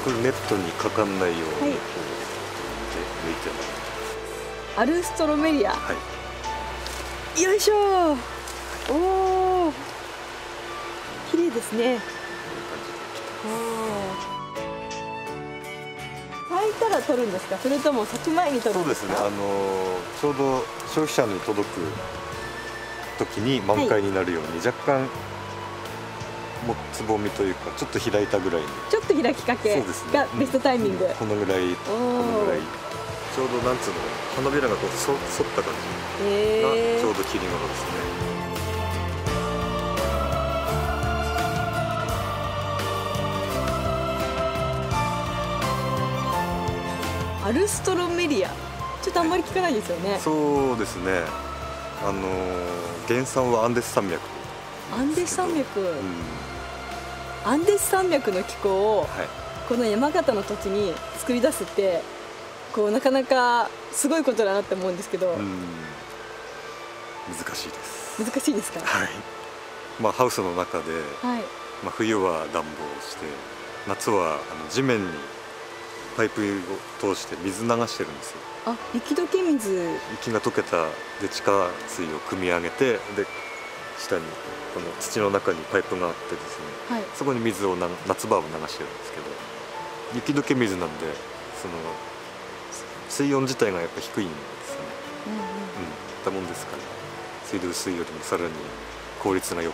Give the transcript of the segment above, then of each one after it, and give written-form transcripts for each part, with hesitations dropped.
これネットにかかんないようにこう、 はい、 抜いてます。 アルストロメリア、 はい、 よいしょー。おお、綺麗ですね。咲いたら取るんですか、それとも咲く前に取るんですか？ そうですね、ちょうど消費者に届く時に満開になるように、若干もうつぼみというかちょっと開いたぐらいに、 ちょっと開きかけがベストタイミング。 このぐらい、このぐらいちょうどなんつうの、花びらがこう反った感じがちょうど切り頃ですね。 アルストロメリア、ちょっとあんまり聞かないですよね。 そうですね、原産はアンデス山脈。 アンデス山脈、アンデス山脈の気候を、はい、この山形の土地に作り出すってこうなかなかすごいことだなって思うんですけど、 難しいです。 難しいですか？ はい、まあハウスの中で、 はい、 まあ、冬は暖房して、夏は地面にパイプを通して水流してるんですよ。 あ、雪解け水。 雪が溶けたで地下水を汲み上げて、で下にこの土の中にパイプがあってですね、はい、そこに水を夏場を流してるんですけど、雪解け水なんでその水温自体がやっぱ低いんですよね。だもんですから水道水よりもさらに効率がよく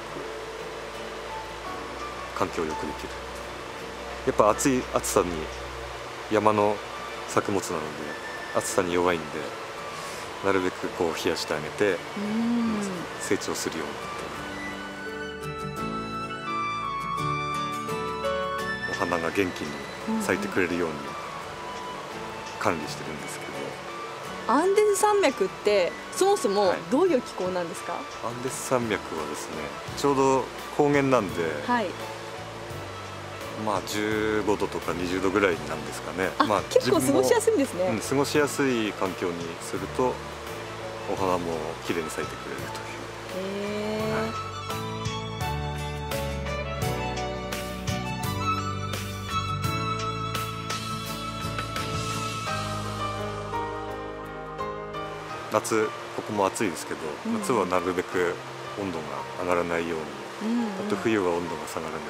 環境をよくできる。やっぱ暑さに、山の作物なので暑さに弱いんで、なるべくこう冷やしてあげて成長するようにって、お花が元気に咲いてくれるように管理してるんですけど。 アンデス山脈ってそもそもどういう気候なんですか？ アンデス山脈はですね、ちょうど高原なんで、はい、まあ15度とか20度ぐらいなんですかね。まあ結構過ごしやすいんですね。 過ごしやすい環境にするとお花も綺麗に咲いてくれるという。夏ここも暑いですけど、夏はなるべく温度が上がらないように、あと冬は温度が下がらないように。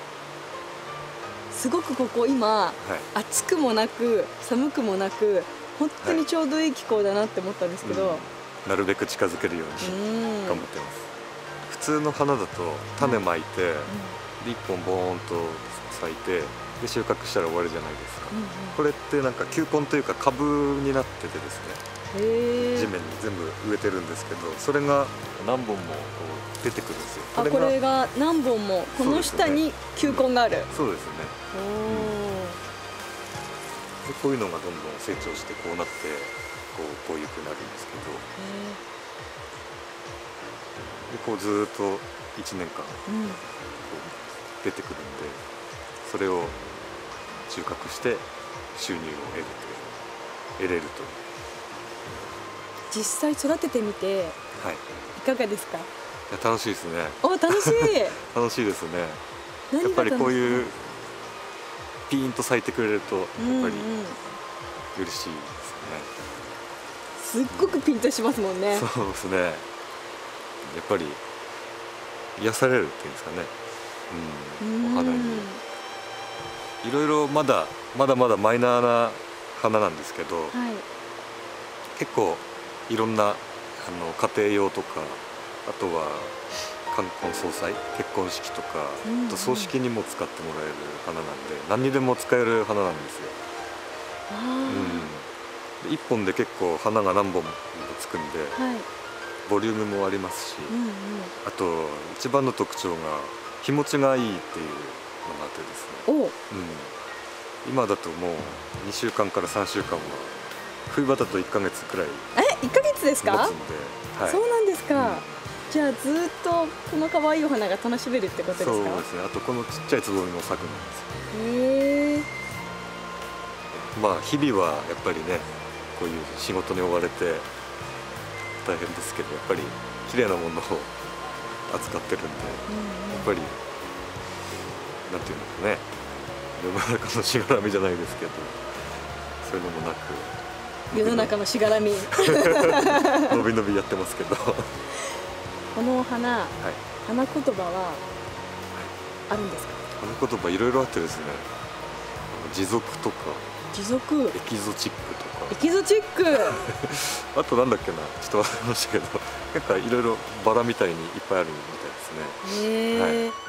すごくここ今、暑くもなく寒くもなく本当にちょうどいい気候だなって思ったんですけど、 なるべく近づけるように頑張ってます。普通の花だと種まいて、1本ボーンと咲いてで収穫したら終わりじゃないですか。これってなんか球根というか株になっててですね、地面に全部植えてるんですけど、それが何本もこう出てくるんですよ。 これが何本もこの下に球根がある。 そうですね。でこういうのがどんどん成長してこうなってこういう風になるんですけど、でこうずーっと1年間こう出てくるんで、それを収穫して収入を得れると。 実際育ててみていかがですか？ いや楽しいですね。 お、楽しい楽しいですね。やっぱりこういうピーンと咲いてくれるとやっぱり嬉しいですね。 すっごくピンとしますもんね。 そうですね。やっぱり癒されるっていうんですかね。お花にいろいろまだまだマイナーな花なんですけど、結構いろんな家庭用とか、あとは冠婚葬祭、結婚式とか、あと葬式にも使ってもらえる花なんで、何にでも使える花なんですよ。1本で結構花が何本もつくんで、ボリュームもありますし、あと一番の特徴が日持ちがいいっていうのがあってですね、今だともう2週間から3週間は、冬場だと1ヶ月くらい 1ヶ月ですか？ 持つんで。 そうなんですか。じゃあずっとこの可愛いお花が楽しめるってことですか？ そうですね。あとこのちっちゃいつぼみも咲くんですよ。まあ日々はやっぱりね、こういう仕事に追われて大変ですけど、やっぱり綺麗なものを扱ってるんで、やっぱりなんていうのかね、 世の中のしがらみじゃないですけど、そういうのもなく世の中のしがらみのびのびやってますけどこの花、花言葉はあるんですか？ 花言葉いろいろあってですね、持続とか持続、 エキゾチックとかエキゾチックあとなんだっけな、ちょっと忘れましたけどなんかいろいろバラみたいにいっぱいあるみたいですね。 へえ、